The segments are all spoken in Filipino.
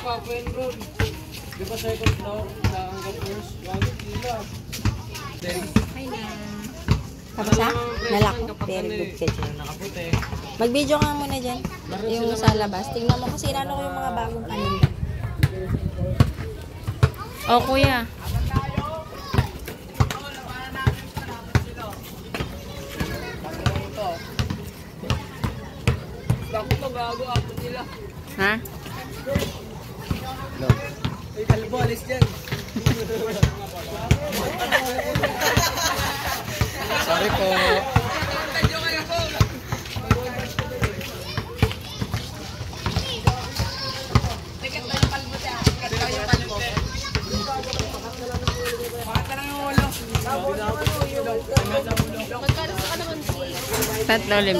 Kapen Road. Di ba second floor sa hanggang first? Wagod sila. Hi na. Tapos ha? Nalako. Very good ka dyan. Nakaputi. Mag-video ka muna dyan. Yung sa labas. Tingnan mo kasi nano ko yung mga bagong paninda. Oh, kuya. Bako to gago ako nila. Ha? No. Ay, kalbo, alis dyan. Sorry po. Tatlo, 5.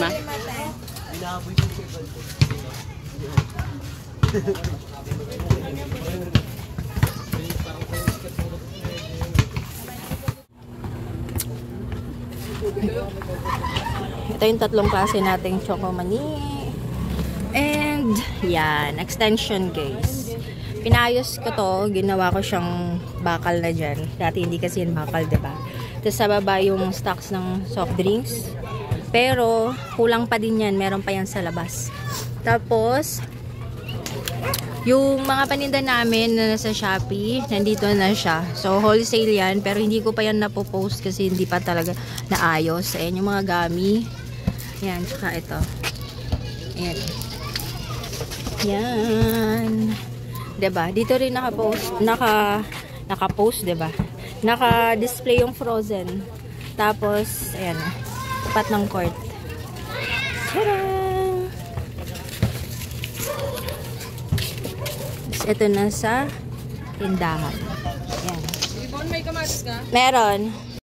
Ito yung tatlong klase nating choco mani. And, yan. Extension, guys. Pinayos ko to. Ginawa ko siyang bakal na dyan. Dati hindi kasi yung bakal, diba? Tapos sa baba yung stocks ng soft drinks. Pero, kulang pa din yan. Meron pa yan sa labas. Tapos, yung mga paninda namin na nasa Shopee, nandito na siya. So, wholesale yan. Pero hindi ko pa yan napopost kasi hindi pa talaga naayos. Ayan yung mga gami. Ayan, tsaka ito. Ayan. Yan. Diba? Dito rin naka-post, diba? Naka-display yung frozen. Tapos, ayan. Tapat ng court. Tadaan! Ito na sa tindahan. Ayan. Ibon, may kamatis ka? Meron.